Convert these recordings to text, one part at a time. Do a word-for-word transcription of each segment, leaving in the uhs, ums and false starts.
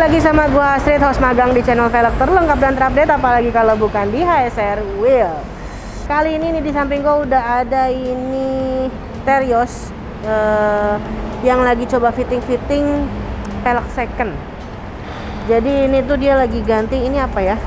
lagi sama gua Astrid, host magang di channel velg terlengkap dan terupdate, apalagi kalau bukan di H S R Wheel. Kali ini nih di samping gua udah ada ini Terios eh, yang lagi coba fitting-fitting velg second. Jadi ini tuh dia lagi ganti ini apa ya?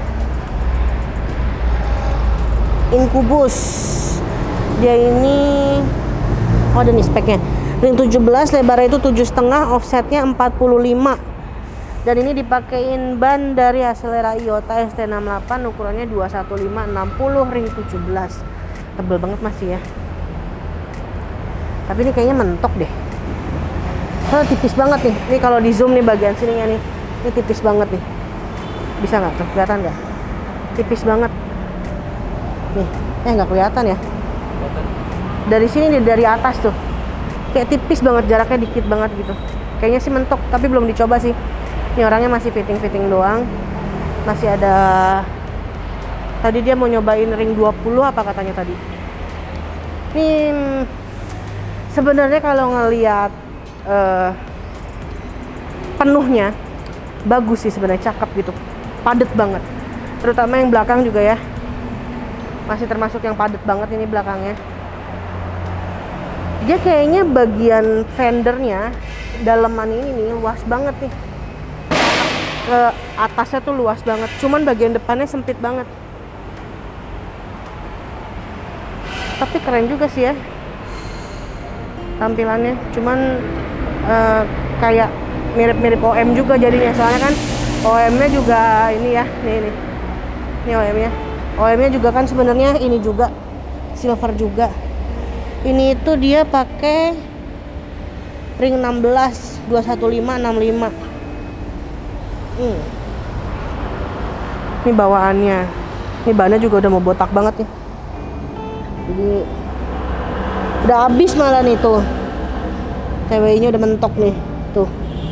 Incubus. Dia ini oh ada nih speknya. Ring tujuh belas, lebarnya itu tujuh koma lima, offsetnya empat puluh lima. Dan ini dipakein ban dari Accelera Iota S T enam puluh delapan, ukurannya dua satu lima enam puluh ring tujuh belas. Tebel banget masih ya. Tapi ini kayaknya mentok deh. Oh, tipis banget nih. Ini kalau di zoom nih bagian sininya nih. Ini tipis banget nih. Bisa nggak tuh? Kelihatan nggak? Tipis banget. Nih, eh nggak kelihatan ya. Dari sini nih, dari atas tuh. Kayak tipis banget, jaraknya dikit banget gitu. Kayaknya sih mentok, tapi belum dicoba sih. Ini orangnya masih fitting-fitting doang. Masih ada. Tadi dia mau nyobain ring dua puluh apa katanya tadi. Ini sebenarnya kalau ngelihat uh, penuhnya bagus sih sebenarnya, cakep gitu. Padet banget. Terutama yang belakang juga ya. Masih termasuk yang padet banget ini belakangnya. Dia kayaknya bagian fendernya daleman ini nih luas banget nih. Ke atasnya tuh luas banget, cuman bagian depannya sempit banget. Tapi keren juga sih ya tampilannya, cuman uh, kayak mirip-mirip O M juga jadinya, soalnya kan O M-nya juga ini ya, nih nih, ini O M-nya, O M-nya juga kan sebenarnya ini juga silver juga. Ini itu dia pakai ring enam belas dua satu lima enam lima. Hmm. Ini bawaannya, ini bannya juga udah mau botak banget nih. Jadi udah habis malah nih tuh. T W I-nya udah mentok nih, tuh.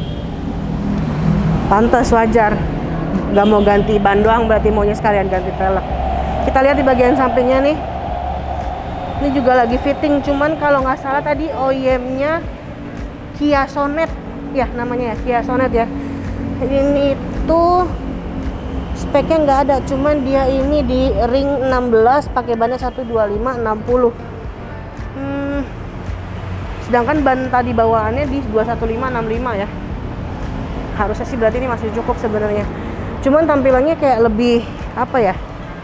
Pantas, wajar. Gak mau ganti ban doang, berarti maunya sekalian ganti velg. Kita lihat di bagian sampingnya nih. Ini juga lagi fitting, cuman kalau nggak salah tadi O E M-nya Kia Sonet, ya namanya ya Kia Sonet ya. Ini tuh speknya nggak ada, cuman dia ini di ring enam belas pakai bannya satu dua lima enam puluh. Hmm, sedangkan ban tadi bawaannya di dua satu lima enam lima ya. Harusnya sih berarti ini masih cukup sebenarnya. Cuman tampilannya kayak lebih apa ya?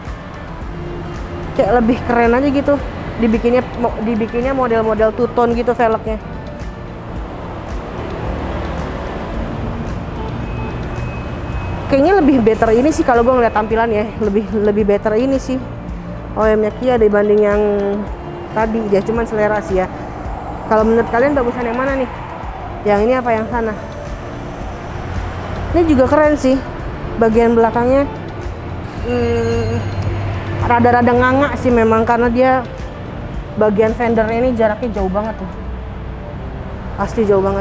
Kayak lebih keren aja gitu. Dibikinnya dibikinnya model-model two-tone gitu velgnya. Kayaknya lebih better ini sih kalau gue ngeliat tampilannya, lebih lebih better ini sih O M-nya Kia dibanding yang tadi ya, cuman selera sih ya. Kalau menurut kalian bagusan yang mana nih? Yang ini apa yang sana? Ini juga keren sih, bagian belakangnya hmm, rada-rada nganga sih memang, karena dia bagian fendernya ini jaraknya jauh banget tuh, pasti jauh banget.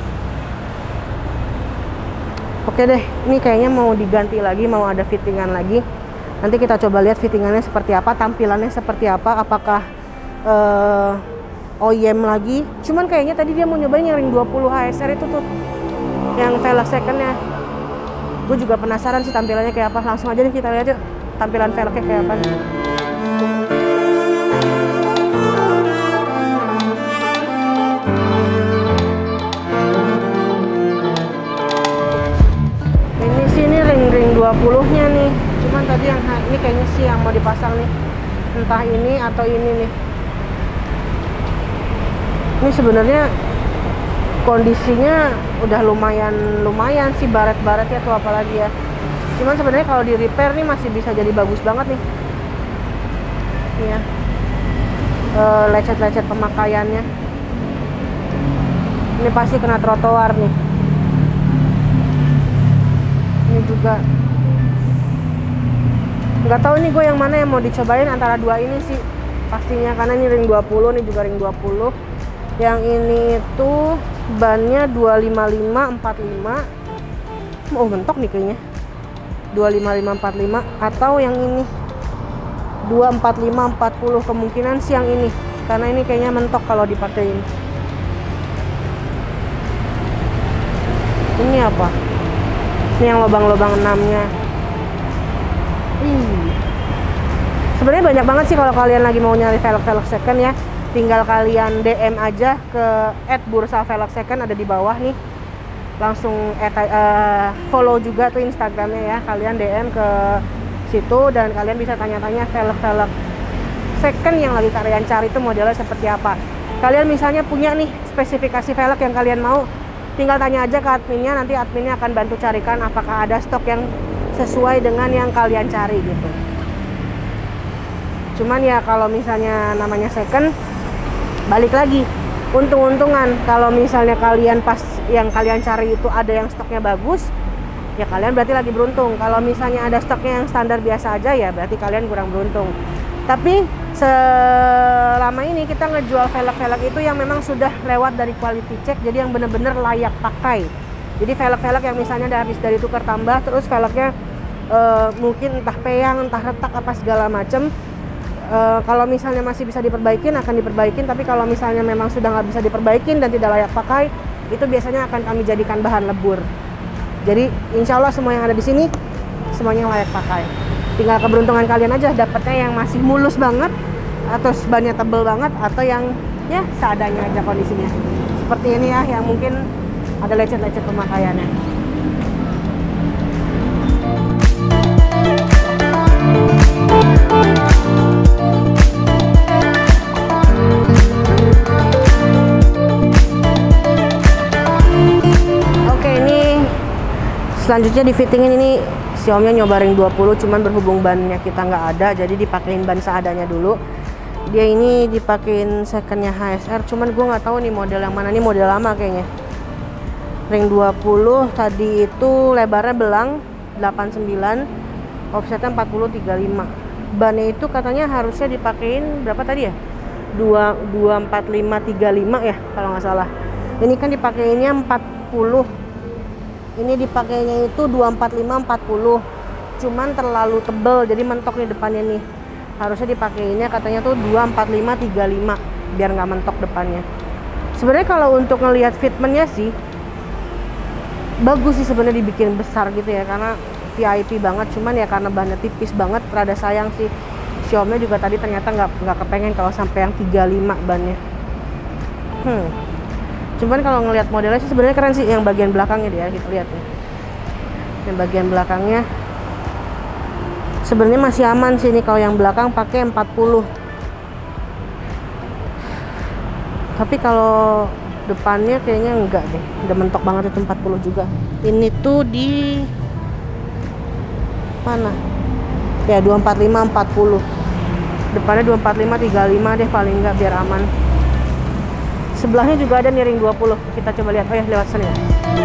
Oke deh, ini kayaknya mau diganti lagi, mau ada fittingan lagi. Nanti kita coba lihat fittingannya seperti apa, tampilannya seperti apa, apakah uh, O E M lagi. Cuman kayaknya tadi dia mau nyobain yang ring dua puluh H S R itu tuh, yang velg secondnya. Gue juga penasaran sih tampilannya kayak apa. Langsung aja deh kita lihat yuk tampilan velgnya kayak apa. dua puluh-nya nih, cuman tadi yang ini kayaknya sih yang mau dipasang nih, entah ini atau ini nih. Ini sebenarnya kondisinya udah lumayan lumayan sih, baret-baretnya tuh apalagi ya. Cuman sebenarnya kalau di repair nih masih bisa jadi bagus banget nih. Nih ya, lecet-lecet pemakaiannya. Ini pasti kena trotoar nih. Ini juga nggak tahu nih gue yang mana yang mau dicobain antara dua ini sih pastinya, karena ini ring dua puluh, nih juga ring dua puluh. Yang ini itu bannya dua lima lima empat lima. Oh mentok nih kayaknya dua lima lima empat lima, atau yang ini dua empat lima empat puluh. Kemungkinan sih yang ini, karena ini kayaknya mentok kalau dipakein. Ini apa? Ini yang lubang-lubang enamnya. Ih. Sebenarnya banyak banget sih kalau kalian lagi mau nyari velg-velg second ya. Tinggal kalian D M aja ke et bursa velg second, ada di bawah nih. Langsung add, uh, follow juga tuh Instagramnya ya. Kalian D M ke situ dan kalian bisa tanya-tanya velg-velg second yang lagi kalian cari itu modelnya seperti apa. Kalian misalnya punya nih spesifikasi velg yang kalian mau, tinggal tanya aja ke adminnya, nanti adminnya akan bantu carikan apakah ada stok yang sesuai dengan yang kalian cari gitu. Cuman ya kalau misalnya namanya second, balik lagi untung-untungan. Kalau misalnya kalian pas yang kalian cari itu ada yang stoknya bagus, ya kalian berarti lagi beruntung. Kalau misalnya ada stoknya yang standar biasa aja, ya berarti kalian kurang beruntung. Tapi selama ini kita ngejual velg-velg itu yang memang sudah lewat dari quality check, jadi yang bener-bener layak pakai. Jadi velg-velg yang misalnya udah habis dari tukar tambah, terus velgnya uh, mungkin entah peyang, entah retak apa segala macem. Uh, kalau misalnya masih bisa diperbaikin akan diperbaikin, tapi kalau misalnya memang sudah nggak bisa diperbaikin dan tidak layak pakai, itu biasanya akan kami jadikan bahan lebur. Jadi insya Allah semua yang ada di sini semuanya layak pakai. Tinggal keberuntungan kalian aja dapetnya yang masih mulus banget, atau bannya tebel banget, atau yang ya seadanya aja kondisinya. Seperti ini ya, yang mungkin ada lecet-lecet pemakaiannya. Oke, ini selanjutnya di fittingin. Ini Xiaomi nyoba ring dua puluh, cuman berhubung bannya kita nggak ada, jadi dipakein ban seadanya dulu. Dia ini dipakein secondnya H S R, cuman gue nggak tahu nih model yang mana. Nih model lama kayaknya. Ring dua puluh tadi itu lebarnya belang delapan puluh sembilan, offsetnya empat puluh tiga puluh lima. Bannya itu katanya harusnya dipakein berapa tadi ya? dua dua empat lima tiga lima ya kalau nggak salah. Ini kan dipakainya empat puluh. Ini dipakainya itu dua empat lima empat puluh. Cuman terlalu tebel jadi mentok di depannya nih. Harusnya dipakainya katanya tuh dua empat lima tiga lima biar nggak mentok depannya. Sebenarnya kalau untuk ngelihat fitmentnya sih bagus sih sebenarnya dibikin besar gitu ya, karena V I P banget. Cuman ya karena bahannya tipis banget, rada sayang sih. Xiaomi juga tadi ternyata nggak nggak kepengen kalau sampai yang tiga puluh lima bannya. Hmm. Cuman kalau ngelihat modelnya sih sebenarnya keren sih yang bagian belakangnya dia, kita lihat nih. Yang bagian belakangnya sebenarnya masih aman sih. Ini kalau yang belakang pakai empat puluh. Tapi kalau depannya kayaknya enggak deh. Udah mentok banget itu empat puluh juga. Ini tuh di mana? Ya dua empat lima empat puluh. Depannya dua empat lima tiga lima deh paling enggak biar aman. Sebelahnya juga ada nih ring dua puluh. Kita coba lihat. Oh ya, lewat sana ya.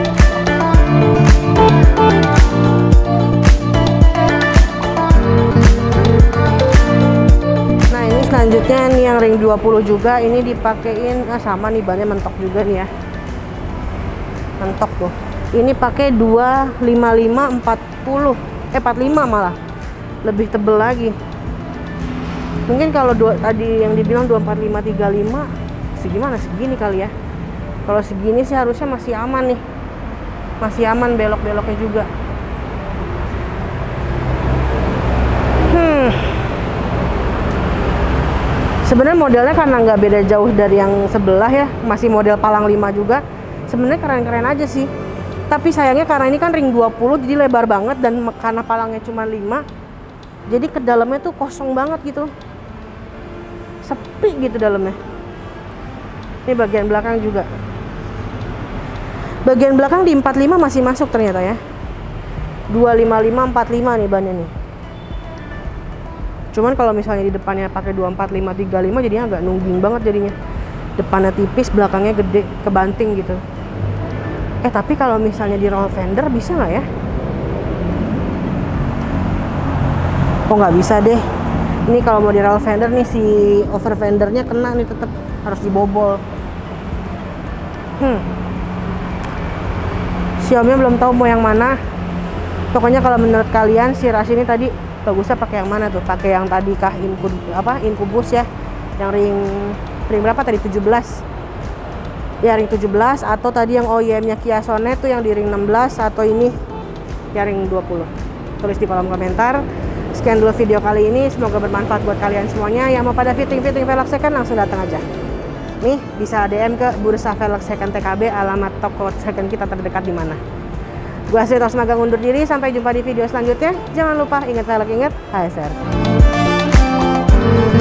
Nah, ini selanjutnya nih yang ring dua puluh juga. Ini dipakein ah, sama nih bannya mentok juga nih ya. Mentok tuh. Ini pakai dua lima lima empat puluh. Eh empat puluh lima malah. Lebih tebel lagi. Mungkin kalau dua, tadi yang dibilang dua empat lima tiga lima segimana, segini kali ya. Kalau segini sih harusnya masih aman nih, masih aman belok-beloknya juga. Hmm. Sebenarnya modelnya karena nggak beda jauh dari yang sebelah ya, masih model palang lima juga. Sebenarnya keren-keren aja sih. Tapi sayangnya karena ini kan ring dua puluh jadi lebar banget, dan karena palangnya cuma lima, jadi ke dalamnya tuh kosong banget gitu, sepi gitu dalamnya. Ini bagian belakang juga. Bagian belakang di empat puluh lima masih masuk ternyata ya. dua lima lima empat puluh lima nih bannya nih. Cuman kalau misalnya di depannya pakai dua empat lima tiga lima jadinya agak nungging banget jadinya. Depannya tipis, belakangnya gede, kebanting gitu. Eh tapi kalau misalnya di roll fender bisa nggak ya? Oh nggak bisa deh. Ini kalau mau di roll fender nih si over fendernya kena nih, tetap harus dibobol. Hmm. Xiaomi belum tahu mau yang mana. Pokoknya kalau menurut kalian si ras ini tadi bagusnya pakai yang mana tuh? Pakai yang tadi kah Incub, apa Incubus ya? Yang ring ring berapa tadi? tujuh belas. Ya ring tujuh belas, atau tadi yang O E M-nya Kia Sonet tuh yang di ring enam belas, atau ini Jaring dua puluh. Tulis di kolom komentar. Sekian dulu video kali ini, semoga bermanfaat buat kalian semuanya. Yang mau pada fitting-fitting velg second langsung datang aja. Nih, bisa D M ke Bursa Velg Second T K B, alamat toko second kita terdekat di mana. Gua Astrid Rosmaga undur diri, sampai jumpa di video selanjutnya. Jangan lupa ingat velg, ingat H S R.